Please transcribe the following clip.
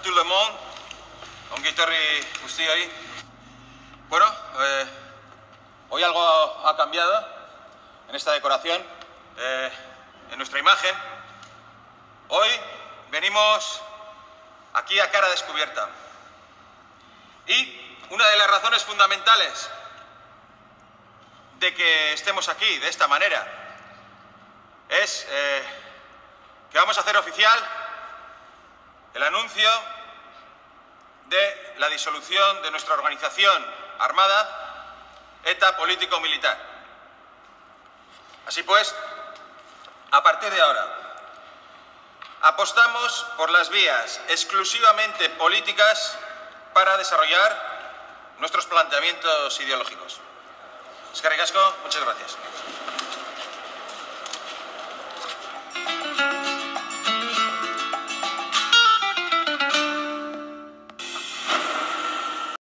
tout le monde, ongi etorri guztioi. Bueno, hoy algo ha cambiado en esta decoración, en nuestra imagen. Hoy venimos aquí a cara descubierta. Y una de las razones fundamentales de que estemos aquí de esta manera es que vamos a hacer oficial el anuncio de la disolución de nuestra organización armada ETA político-militar. Así pues, a partir de ahora, apostamos por las vías exclusivamente políticas para desarrollar nuestros planteamientos ideológicos. Eskerrik asko, muchas gracias.